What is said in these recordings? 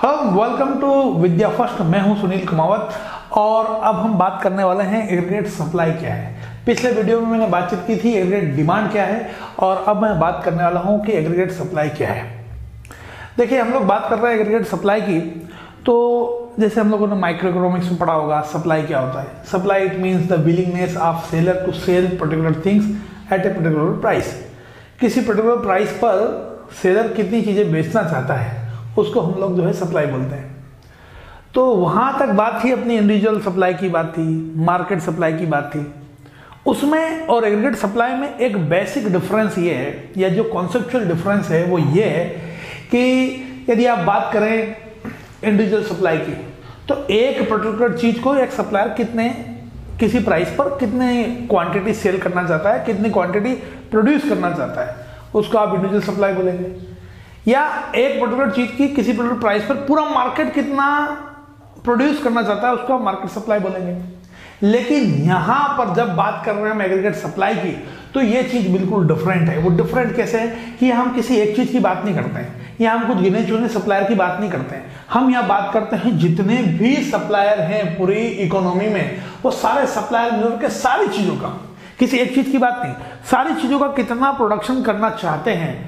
Hello, welcome to विद्याफर्स्ट। मैं हूं सुनील कुमावत और अब हम बात करने वाले हैं एग्रीगेट सप्लाई क्या है। पिछले वीडियो में मैंने बातचीत की थी एग्रीगेट डिमांड क्या है और अब मैं बात करने वाला हूं कि एग्रीगेट सप्लाई क्या है। देखिए, हम लोग बात कर रहे हैं एग्रीगेट सप्लाई की, तो जैसे हम लोगों ने माइक्रो इकोनॉमिक्स में पढ़ा होगा सप्लाई क्या होता है। Supply it means the willingness of seller to sell particular things at a particular price. किसी पर्टिकुलर प्राइस पर सेलर कितनी चीजें बेचना चाहता है उसको हम लोग जो है सप्लाई बोलते हैं। तो वहां तक बात थी, अपनी इंडिविजुअल सप्लाई की बात थी, मार्केट सप्लाई की बात थी। उसमें और एग्रीगेट सप्लाई में एक बेसिक डिफरेंस ये है, या जो कॉन्सेप्चुअल डिफरेंस है वो ये है कि यदि आप बात करें इंडिविजुअल सप्लाई की, तो एक पर्टिकुलर चीज को एक सप्लायर किसी प्राइस पर कितने क्वांटिटी सेल करना चाहता है, कितनी क्वांटिटी प्रोड्यूस करना चाहता है, उसको आप इंडिविजुअल सप्लाई बोलेंगे। या एक पर्टिकुलर चीज की किसी पर्टिकुलर प्राइस पर पूरा मार्केट कितना प्रोड्यूस करना चाहता है उसको आप मार्केट सप्लाई बोलेंगे। लेकिन यहां पर जब बात कर रहे हैं हम एग्रीगेट सप्लाई की, तो ये चीज बिल्कुल डिफरेंट है। वो डिफरेंट कैसे है कि हम किसी एक चीज की बात नहीं करते हैं, या हम कुछ गिने चुने सप्लायर की बात नहीं करते हैं। हम यहाँ बात करते हैं जितने भी सप्लायर हैं पूरी इकोनॉमी में, वो सारे सप्लायर मिलकर के सारी चीजों का, किसी एक चीज की बात नहीं, सारी चीजों का कितना प्रोडक्शन करना चाहते हैं,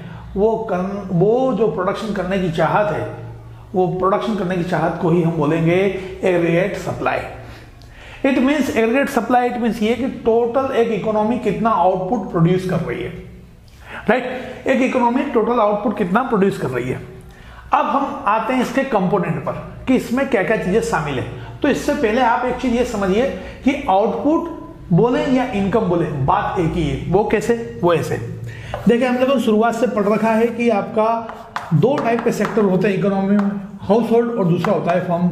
वो जो प्रोडक्शन करने की चाहत है, वो प्रोडक्शन करने की चाहत को ही हम बोलेंगे aggregate supply. It means aggregate supply it means ये कि टोटल एक इकोनॉमी कितना आउटपुट प्रोड्यूस कर रही है, राइट। एक इकोनॉमी टोटल आउटपुट कितना प्रोड्यूस कर रही है। अब हम आते हैं इसके कंपोनेंट पर कि इसमें क्या क्या चीजें शामिल है। तो इससे पहले आप एक चीज ये समझिए कि आउटपुट बोले या इनकम बोले, बात एक ही है। वो कैसे? वो ऐसे। देखिए, हम लोगों ने शुरुआत से पढ़ रखा है कि आपका दो टाइप के सेक्टर होते हैं इकोनॉमी में, हाउस होल्ड और दूसरा होता है फर्म।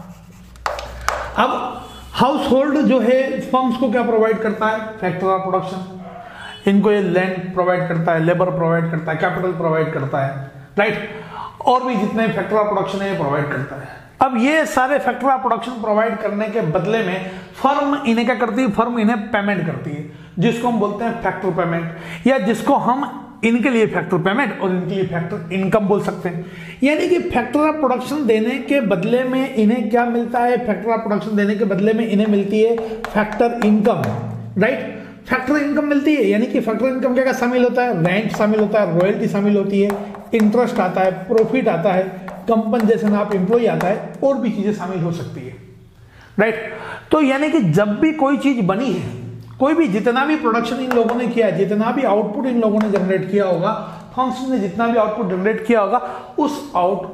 अब हाउस होल्ड जो है फर्म्स को क्या प्रोवाइड करता है? Factor of production. इनको ये लैंड प्रोवाइड करता है, लेबर प्रोवाइड करता है, कैपिटल प्रोवाइड करता है, राइट। और भी जितने फैक्टर ऑफ प्रोडक्शन है ये प्रोवाइड करता है। अब ये सारे फैक्टर ऑफ प्रोडक्शन प्रोवाइड करने के बदले में फर्म इन्हें क्या करती है? फर्म इन्हें पेमेंट करती है, जिसको हम बोलते हैं फैक्टर पेमेंट, या जिसको हम इनके लिए फैक्टर पेमेंट और इनके लिए फैक्टर इनकम बोल सकते हैं। यानी कि फैक्टर ऑफ प्रोडक्शन देने के बदले में इन्हें क्या मिलता है? फैक्टर ऑफ प्रोडक्शन देने के बदले में इन्हें मिलती है factor income, right. Factor income मिलती है, यानी कि फैक्टर इनकम क्या शामिल होता है? रेंट शामिल होता है, रॉयल्टी शामिल होती है, इंटरेस्ट आता है, प्रॉफिट आता है, कंपनसेशन ऑफ एम्प्लॉय आता है, और भी चीजें शामिल हो सकती है, राइट। तो यानी कि जब भी कोई चीज बनी है, कोई भी जितना भी प्रोडक्शन इन लोगों ने किया है, जितना भी आउटपुट इन लोगों ने जनरेट किया होगा, फंक्शन ने जितना भी आउटपुट जनरेट किया होगा, उस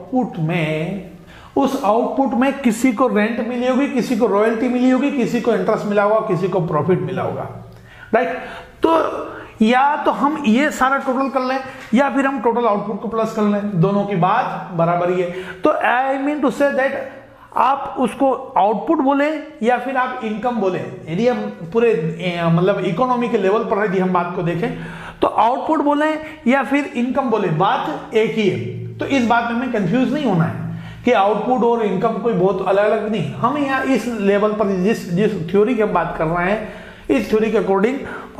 आउटपुट में किसी को रेंट मिली होगी, किसी को रॉयल्टी मिली होगी, किसी को इंटरेस्ट मिला होगा, किसी को प्रॉफिट मिला होगा, राइट। तो या तो हम ये सारा टोटल कर लें, या फिर हम टोटल आउटपुट को प्लस कर लें, दोनों की बात बराबर ही है। तो I mean to say that आप उसको आउटपुट बोले या फिर आप इनकम बोले, यदि हम पूरे मतलब इकोनॉमी के लेवल पर यदि हम बात को देखें तो आउटपुट बोले या फिर इनकम बोले, बात एक ही है। तो इस बात में हमें कंफ्यूज नहीं होना है कि आउटपुट और इनकम कोई बहुत अलग अलग नहीं। हम यहाँ इस लेवल पर जिस थ्योरी की हम बात कर रहे हैं, इस थ्योरी के अकॉर्डिंग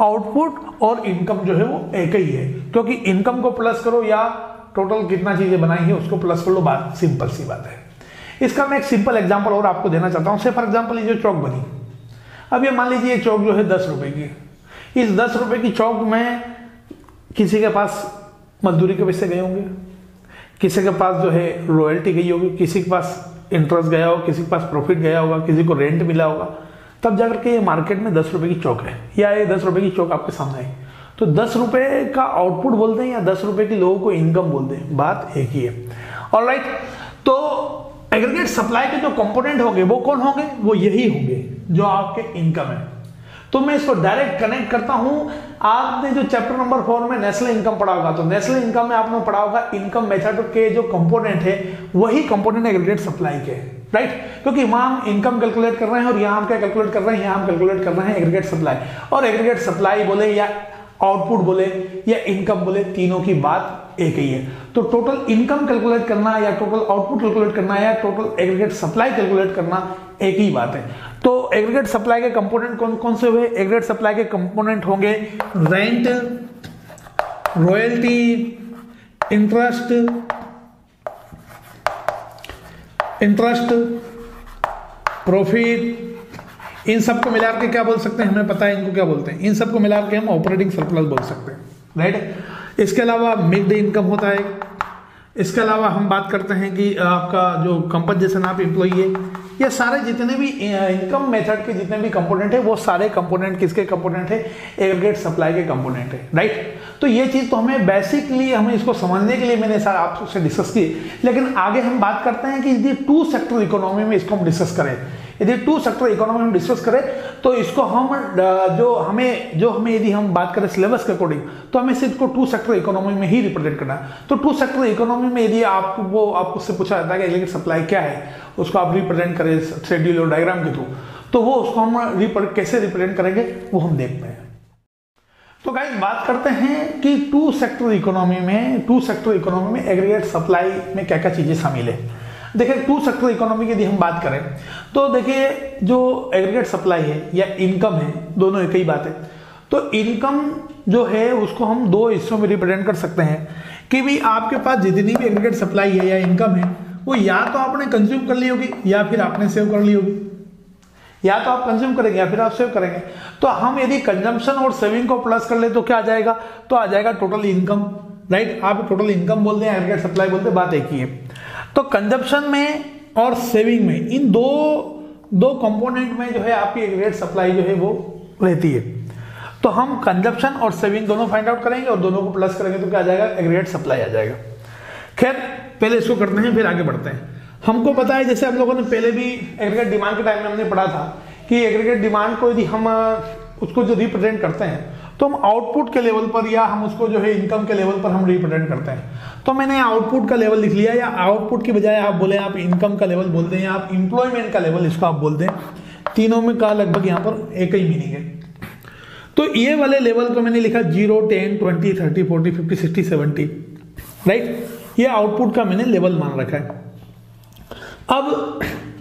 आउटपुट और इनकम जो है वो एक ही है, क्योंकि इनकम को प्लस करो या टोटल कितना चीजें बनाई है उसको प्लस कर लो, बात सिंपल सी बात है। इसका मैं एक सिंपल एग्जांपल और आपको देना चाहता हूं। से फॉर एग्जांपल ये जो चौक बनी, अब ये मान लीजिए चौक जो है 10 रुपए की। इस 10 रुपए की चौक में किसी के पास मजदूरी के पैसे गए होंगे, किसी के पास जो है रॉयल्टी गई होगी, किसी के पास इंटरेस्ट गया होगा, किसी के पास प्रॉफिट गया होगा, किसी को रेंट मिला होगा, तब जाकर के ये मार्केट में 10 रुपए की चौक है, या ये 10 रुपए की चौक आपके सामने है। तो 10 रुपए का आउटपुट बोलते हैं या 10 रुपए की लोगों को इनकम बोलते हैं, बात एक ही है। ऑलराइट, तो एग्रीगेट सप्लाई के जो कंपोनेंट होंगे वो कौन होंगे? वो यही होंगे जो आपके इनकम है। तो मैं इसको डायरेक्ट कनेक्ट करता हूं। आपने जो चैप्टर नंबर 4 में नेशनल इनकम पढ़ा होगा, तो नेशनल इनकम में आपने पढ़ा होगा इनकम मेथड के जो कंपोनेंट है वही कंपोनेंट एग्रीगेट सप्लाई के, राइट। क्योंकि वहां हम इनकम कैलकुलेट कर रहे हैं और यहां हम क्या कैलकुलेट कर रहे हैं? यहां हम कैलकुलेट कर रहे हैं एग्रीगेट सप्लाई। और एग्रीगेट सप्लाई बोले या आउटपुट बोले या इनकम बोले, तीनों की बात एक ही है। तो टोटल इनकम कैलकुलेट करना या टोटल आउटपुट कैलकुलेट करना या टोटल एग्रीगेट सप्लाई कैलकुलेट करना एक ही बात है। तो एग्रीगेट सप्लाई के कंपोनेंट कौन कौन से हुए? एग्रीगेट सप्लाई के कंपोनेंट होंगे rent, royalty, interest, interest, profit, इन सबको मिलाकर के क्या बोल सकते हैं, हमें पता है इनको क्या बोलते हैं, इन सबको मिलाकर के हम ऑपरेटिंग सरप्लस बोल सकते हैं, राइट। इसके अलावा मिक्स्ड इनकम होता है। इसके अलावा हम बात करते हैं कि आपका जो कंपनसेशन ऑफ एम्प्लॉई है, ये सारे जितने भी इनकम मेथड के जितने भी कंपोनेंट है वो सारे कंपोनेंट किसके कंपोनेंट है, एग्रीगेट सप्लाई के कंपोनेंट है, राइट। तो ये चीज तो हमें बेसिकली हमें इसको समझने के लिए मैंने सर आपसे डिस्कस की, लेकिन आगे हम बात करते हैं कि यदि टू सेक्टर इकोनॉमी में इसको हम डिस्कस करें, यदि टू सेक्टर इकोनॉमी में डिस्कस करें तो इसको हम जो हमें यदि हम बात करें सिलेबस के अकॉर्डिंग तो हमें सिर्फ को टू सेक्टर इकोनॉमी में ही रिप्रेजेंट करना है। तो टू सेक्टर इकोनॉमी में यदि आपसे पूछा जाता है कि एग्रीगेट सप्लाई क्या है, उसको आप रिप्रेजेंट करें शेड्यूल और डायग्राम के थ्रू, तो वो उसको हम कैसे रिप्रेजेंट करेंगे वो हम देखते हैं। तो गाइस बात करते हैं कि टू सेक्टर इकोनॉमी में एग्रीगेट सप्लाई में क्या क्या चीजें शामिल है। देखिए टू सेक्टर इकोनॉमी की यदि हम बात करें तो देखिए जो एग्रीगेट सप्लाई है या इनकम है, दोनों एक ही बात है। तो इनकम जो है उसको हम दो हिस्सों में रिप्रेजेंट कर सकते हैं कि भी आपके पास जितनी भी एग्रीगेट सप्लाई है या इनकम है वो या तो आपने कंज्यूम कर ली होगी या फिर आपने सेव कर ली होगी, या तो आप कंज्यूम करेंगे या फिर आप सेव करेंगे। तो हम यदि कंजम्पशन और सेविंग को प्लस कर ले तो क्या आ जाएगा, तो आ जाएगा टोटल इनकम, राइट। आप टोटल इनकम बोलते हैं, एग्रीगेट सप्लाई बोलते हैं, बात एक ही है। तो कंजम्पशन में और सेविंग में इन दो कंपोनेंट में जो है आपकी एग्रीगेट सप्लाई जो है वो रहती है। तो हम कंजम्पशन और सेविंग दोनों फाइंड आउट करेंगे और दोनों को प्लस करेंगे तो क्या आ जाएगा, एग्रीगेट सप्लाई आ जाएगा। खैर पहले इसको करते हैं फिर आगे बढ़ते हैं। हमको पता है जैसे हम लोगों ने पहले भी एग्रीगेट डिमांड के टाइम में हमने पढ़ा था कि एग्रीगेट डिमांड को यदि हम उसको जो रिप्रेजेंट करते हैं तो हम आउटपुट के लेवल पर या हम उसको जो है इनकम के लेवल पर हम रिप्रेजेंट करते हैं। तो मैंने आउटपुट का लेवल लिख लिया, या आउटपुट की बजाय आप बोले आप इनकम का लेवल बोलते हैं, आप इंप्लॉयमेंट का लेवल इसको आप बोलते हैं, तीनों में का लगभग यहाँ पर एक ही मीनिंग है। तो ये वाले लेवल को मैंने लिखा 0, 10, 20, 30, 40, 50, 60, 70, राइट। ये आउटपुट का मैंने लेवल मान रखा है। अब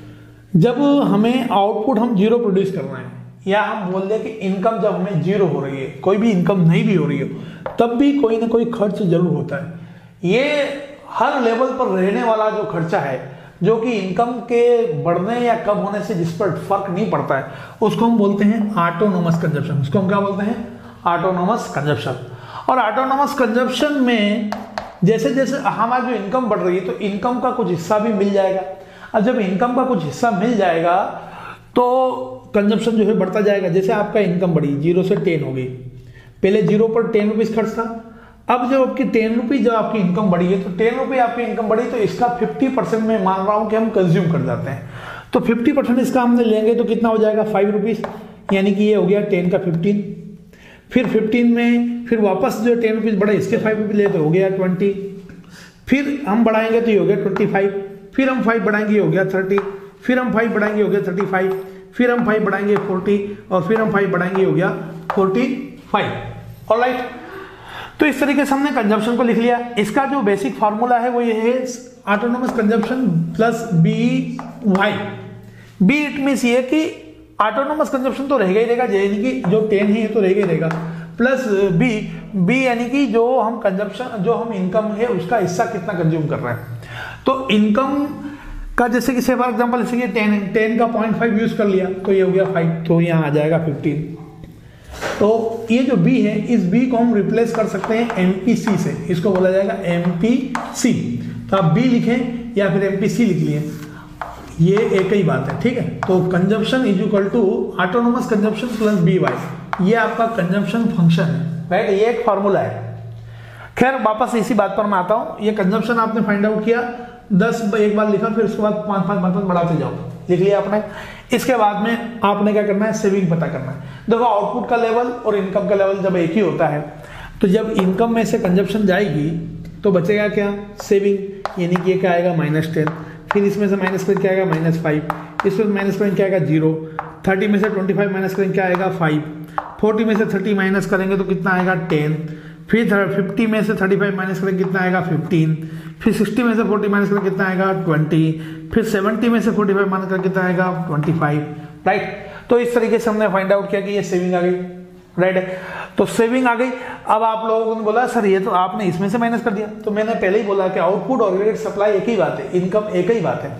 जब हमें आउटपुट हम 0 प्रोड्यूस करना है या हम बोल दें कि इनकम जब हमें 0 हो रही है, कोई भी इनकम नहीं भी हो रही हो, तब भी कोई ना कोई खर्च जरूर होता है। ये हर लेवल पर रहने वाला जो खर्चा है जो कि इनकम के बढ़ने या कम होने से जिस पर फर्क नहीं पड़ता है उसको हम बोलते हैं ऑटोनोमस कंजप्शन। उसको हम क्या बोलते हैं, ऑटोनोमस कंजप्शन। और ऑटोनोमस कंजप्शन में जैसे जैसे हमारी जो इनकम बढ़ रही है तो इनकम का कुछ हिस्सा भी मिल जाएगा। अब जब इनकम का कुछ हिस्सा मिल जाएगा तो कंजप्शन जो है बढ़ता जाएगा। जैसे आपका इनकम बढ़ी 0 से 10 हो गई, पहले 0 पर 10 रुपीज खर्च था, अब जब आपकी 10 रुपीज जब आपकी इनकम बढ़ी है तो 10 रुपये आपकी इनकम बढ़ी तो इसका 50% मैं मान रहा हूं कि हम कंज्यूम कर जाते हैं। तो 50% इसका हमने लेंगे तो कितना हो जाएगा, 5 रुपीज, यानी कि ये हो गया 10 का 15। फिर 15 में फिर वापस जो 10 रुपीज बढ़े इसके 5 रुपये ले तो हो गया 20। फिर हम बढ़ाएंगे तो ये हो गया 25। फिर हम 5 बढ़ाएंगे हो गया 30। फिर हम 5 बढ़ाएंगे हो गया 35। फिर हम 5 बढ़ाएंगे 40 और फिर हम 5 बढ़ाएंगे हो गया 45। ऑलराइट, तो इस तरीके से हमने कंजम्पशन को लिख लिया। इसका जो बेसिक फार्मूला है वो ये है autonomous consumption plus B Y. B it means ये कि ऑटोनोमस कंजम्पशन तो रहेगा ही रहेगा, यानी कि जो 10 है ये तो रहेगा ही रहेगा, प्लस बी यानी कि जो हम कंजम्पशन जो हम इनकम है उसका हिस्सा कितना कंज्यूम कर रहे हैं। तो इनकम का जैसे कि फॉर एग्जांपल जैसे कि 10 का 0.5 यूज कर लिया तो ये हो गया 5, तो यहाँ आ जाएगा 15। तो ये जो बी है इस बी को हम रिप्लेस कर सकते हैं एमपीसी से, इसको बोला जाएगा एमपीसी। तो आप बी लिखें या फिर एमपीसी लिख लिए, ये एक ही बात है, ठीक है। तो consumption is equal to autonomous consumption plus B Y, ये आपका कंजम्पशन फंक्शन है, राइट। ये एक फॉर्मूला है। खैर वापस इसी बात पर मैं आता हूं। ये कंजम्पशन आपने फाइंड आउट किया, 10 एक बार लिखा, फिर उसके बाद 5 बढ़ाते जाओ, लिख लिया आपने। इसके बाद में आपने क्या करना है, सेविंग पता करना है। देखो आउटपुट का लेवल और इनकम का लेवल जब एक ही होता है तो जब इनकम में से कंजम्पशन जाएगी तो बचेगा क्या, सेविंग, यानी कि क्या आएगा -10। फिर इसमें से माइनस करें क्या आएगा -5, इसमें माइनस करें क्या आएगा 0, 30 में से 25 माइनस करें क्या आएगा 5, 40 में से 30 माइनस करेंगे तो कितना आएगा 10, फिर 50 में से 35 माइनस करें कितना आएगा 15, फिर 60 में से 40 माइनस करें कितना आएगा 20, फिर 70 में से 45 माइनस करें कितना आएगा 25, राइट। तो इस तरीके से हमने फाइंड आउट किया कि ये सेविंग आ गई, राइट। तो सेविंग आ गई। अब आप लोगों ने बोला सर ये तो आपने इसमें से माइनस कर दिया, तो मैंने पहले ही बोला कि आउटपुट और एग्रीगेट सप्लाई एक ही बात है, इनकम एक ही बात है,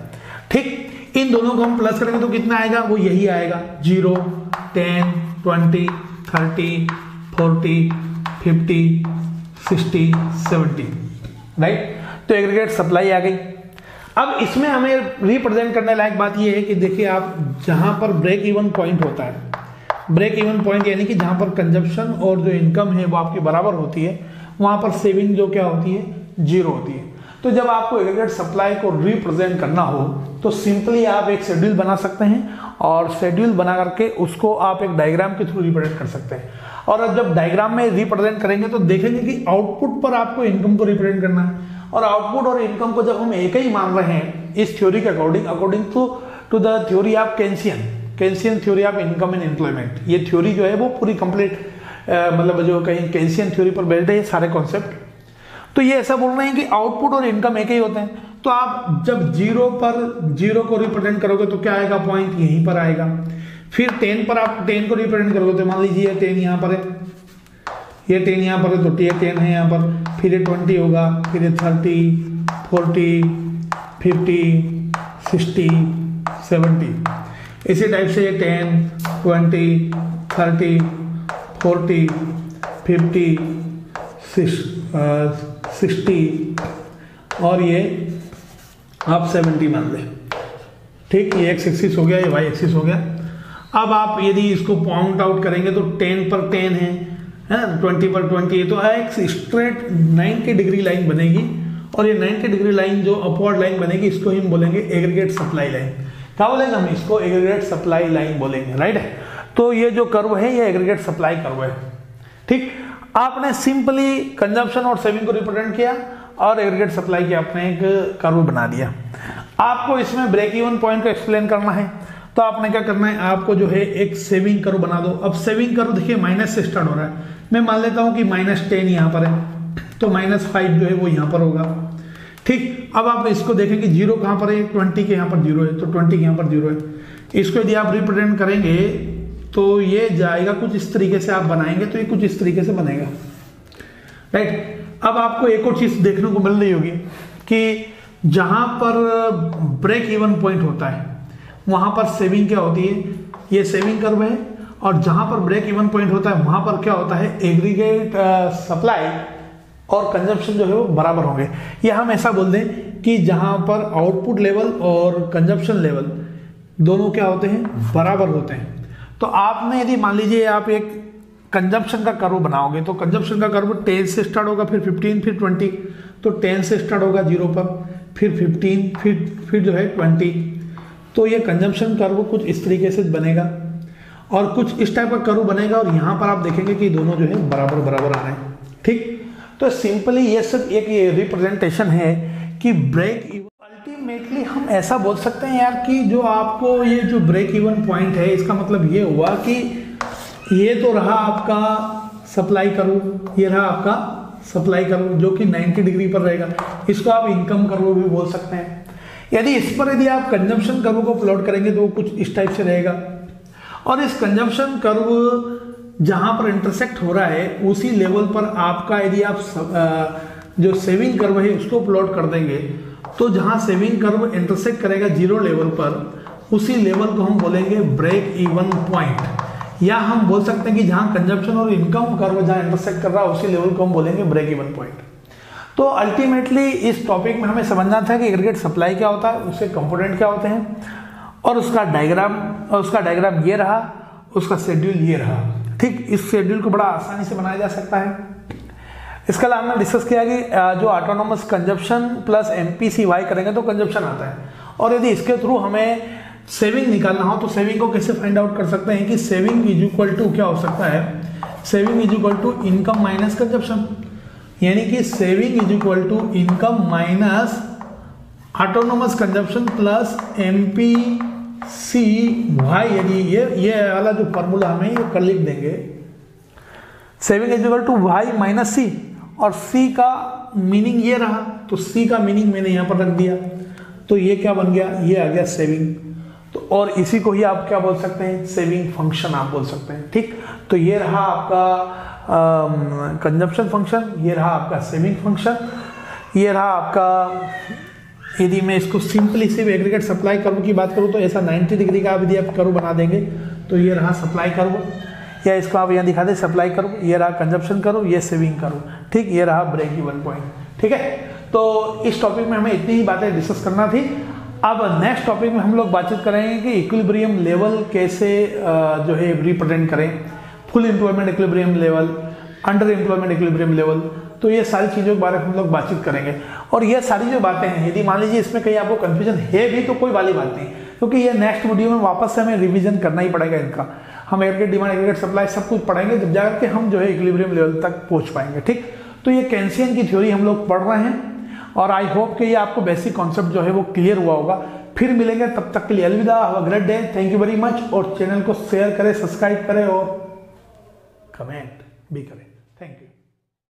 ठीक, इन दोनों को हम प्लस करेंगे तो कितना आएगा, वो यही आएगा 0, 10, 20, 30, 40, 50, 60, 70, राइट। तो एग्रीगेट सप्लाई आ गई। अब इसमें हमें रिप्रेजेंट करने लायक बात यह है कि देखिए आप जहां पर ब्रेक इवन पॉइंट होता है, ब्रेक इवन पॉइंट यानी कि जहां पर कंजप्शन और जो इनकम है वो आपकी बराबर होती है, वहां पर सेविंग जो क्या होती है, 0 होती है। तो जब आपको एग्रीगेट सप्लाई को रिप्रेजेंट करना हो तो सिंपली आप एक शेड्यूल बना सकते हैं और शेड्यूल बना करके उसको आप एक डायग्राम के थ्रू रिप्रेजेंट कर सकते हैं। और अब जब डायग्राम में रिप्रेजेंट करेंगे तो देखेंगे कि आउटपुट पर आपको इनकम को रिप्रेजेंट करना है, और आउटपुट और इनकम को जब हम एक ही मान रहे हैं इस थ्योरी के according to the theory of Keynesian theory of income and employment, ये थ्योरी जो है वो पूरी कंप्लीट मतलब जो कहीं केंसियन थ्योरी पर बेस्ड है ये सारे कॉन्सेप्ट। तो ये ऐसा बोल रहे हैं कि आउटपुट और इनकम एक ही होते हैं। तो आप जब 0 पर 0 को रिप्रेजेंट करोगे तो क्या आएगा, पॉइंट यहीं पर आएगा। फिर 10 पर आप 10 को रिप्रेजेंट करोगे तो मान लीजिए 10 यहाँ पर है, ये 10 यहाँ पर है तो ये 10 है यहाँ पर, फिर ये 20 होगा, फिर ये 30, 40, 50, 60, 70, इसी टाइप से ये 10, 20, 30, 40, 50, 60 और ये आप 70 मान लें। ठीक, ये x एक्सिस हो गया, ये y एक्सिस हो गया। अब आप यदि इसको पॉइंट आउट करेंगे तो 10 पर 10 है, 20 पर 20 है, तो एक स्ट्रेट 90 डिग्री लाइन बनेगी, और ये 90 डिग्री लाइन जो अपवर्ड लाइन बनेगी इसको हम बोलेंगे एग्रीगेट सप्लाई लाइन। क्या बोलेंगे हम इसको, एग्रीगेट सप्लाई लाइन बोलेंगे, राइट। तो ये जो कर्व है ये एग्रीगेट सप्लाई कर्व है। ठीक, आपने सिंपली कंजम्पशन और सेविंग को रिप्रेजेंट किया और एग्रीगेट सप्लाई की आपने एक कर्व बना दिया। आपको इसमें ब्रेक इवन पॉइंट को एक्सप्लेन करना है तो आपने क्या करना है, आपको जो है एक सेविंग कर्व बना दो। अब सेविंग कर्व देखिए माइनस से स्टार्ट हो रहा है, मैं मान लेता हूं कि -10 यहाँ पर है तो -5 जो है वो यहाँ पर होगा। ठीक, अब आप इसको देखें कि 0 कहाँ पर है, 20 के यहाँ पर 0 है तो 20 के यहाँ पर 0 है। इसको यदि आप रिप्रेजेंट करेंगे तो ये जाएगा कुछ इस तरीके से, आप बनाएंगे तो ये कुछ इस तरीके से बनेगा, राइट। अब आपको एक और चीज देखने को मिल रही होगी कि जहां पर ब्रेक इवन पॉइंट होता है वहां पर सेविंग क्या होती है, ये सेविंग कर्व है, और जहां पर ब्रेक इवन पॉइंट होता है वहां पर क्या होता है, एग्रीगेट सप्लाई और कंजम्पशन जो है वो बराबर होंगे। या हम ऐसा बोल दें कि जहां पर आउटपुट लेवल और कंजम्पशन लेवल दोनों क्या होते हैं, बराबर होते हैं। तो आपने यदि मान लीजिए आप एक कंजम्पशन का कर्व बनाओगे तो कंजम्पशन का कर्व 10 से स्टार्ट होगा, फिर 15, फिर 20, तो 10 से स्टार्ट होगा 0 पर, फिर 15, फिर जो है 20। तो ये कंजम्पशन कर्व कुछ इस तरीके से बनेगा और कुछ इस टाइप का कर्व बनेगा, और यहाँ पर आप देखेंगे कि दोनों जो है बराबर बराबर आ रहे हैं। ठीक, तो सिंपली ये सब एक रिप्रेजेंटेशन है कि ब्रेक इवन। अल्टीमेटली हम ऐसा बोल सकते हैं यार कि जो आपको ये जो ब्रेक इवन पॉइंट है इसका मतलब ये हुआ कि ये तो रहा आपका सप्लाई कर्व, ये रहा आपका सप्लाई कर्व जो कि 90 डिग्री पर रहेगा, इसको आप इनकम कर्व भी बोल सकते हैं। यदि इस पर यदि आप कंजम्पशन कर्व को प्लॉट करेंगे तो कुछ इस टाइप से रहेगा, और इस कंजम्पशन कर्व जहां पर इंटरसेक्ट हो रहा है उसी लेवल पर आपका यदि आप जो सेविंग कर्व है उसको प्लॉट कर देंगे तो जहां सेविंग कर्व इंटरसेक्ट करेगा 0 लेवल पर उसी लेवल को हम बोलेंगे ब्रेक इवन पॉइंट, या हम बोल सकते हैं कि जहां कंजम्पशन और इनकम कर्व जहां इंटरसेक्ट कर रहा है उसी लेवल को हम बोलेंगे ब्रेक इवन पॉइंट। तो अल्टीमेटली इस टॉपिक में हमें समझना था कि एग्रीगेट सप्लाई क्या होता है, उसके कंपोनेंट क्या होते हैं, और उसका डायग्राम ये रहा, उसका शेड्यूल ये रहा। ठीक, इस शेड्यूल को बड़ा आसानी से बनाया जा सकता है। इसके अलावा हमने डिस्कस किया कि जो ऑटोनोमस कंजप्शन प्लस MPCY करेंगे तो कंजप्शन आता है, और यदि इसके थ्रू हमें सेविंग निकालना हो तो सेविंग को कैसे फाइंड आउट कर सकते हैं कि सेविंग इज इक्वल टू क्या हो सकता है, saving is equal to income minus consumption, यानी कि saving is equal to income minus autonomous consumption plus MPCY। यदि ये वाला जो फॉर्मूला हमें ये कर लिख देंगे, saving is equal to Y minus C, और C का मीनिंग ये रहा तो C का मीनिंग मैंने यहां पर रख दिया, तो ये क्या बन गया, ये आ गया सेविंग। तो और इसी को ही आप क्या बोल सकते हैं, सेविंग फंक्शन आप बोल सकते हैं। ठीक, तो ये रहा आपका कंजप्शन फंक्शन, ये रहा आपका सेविंग फंक्शन, ये रहा आपका यदि मैं इसको सिंपली सिर्फ एग्रीगेट सप्लाई कर्व की बात करूँ तो ऐसा 90 डिग्री का आप यदि आप कर्व बना देंगे तो ये रहा सप्लाई कर्व, या इसको आप यहाँ दिखा दें सप्लाई कर्व, ये रहा कंजप्शन कर्व, ये सेविंग कर्व, ठीक, ये रहा ब्रेक इवन पॉइंट, ठीक है। तो इस टॉपिक में हमें इतनी ही बातें डिस्कस करना थी। अब नेक्स्ट टॉपिक में हम लोग बातचीत करेंगे कि इक्विलिब्रियम लेवल कैसे जो है रिप्रेजेंट करें, full employment equilibrium level, under employment equilibrium level, तो ये सारी चीज़ों के बारे में हम लोग बातचीत करेंगे। और ये सारी जो बातें हैं, यदि मान लीजिए इसमें कहीं आपको कंफ्यूजन है भी तो कोई वाली बात नहीं, क्योंकि ये नेक्स्ट वीडियो में वापस से हमें रिवीजन करना ही पड़ेगा इनका। हम एग्रीगेट डिमांड, एग्रीगेट सप्लाई सब कुछ पढ़ेंगे, जब जाकर के हम जो है इक्विलिब्रियम लेवल तक पहुंच पाएंगे, ठीक। तो ये केंसियन की थ्योरी हम लोग पढ़ रहे हैं और आई होप कि ये आपको बेसिक कॉन्सेप्ट जो है वो क्लियर हुआ होगा। फिर मिलेंगे, तब तक के लिए अलविदा, have a great day, thank you very much. और चैनल को शेयर करें, सब्सक्राइब करें और कमेंट भी करें।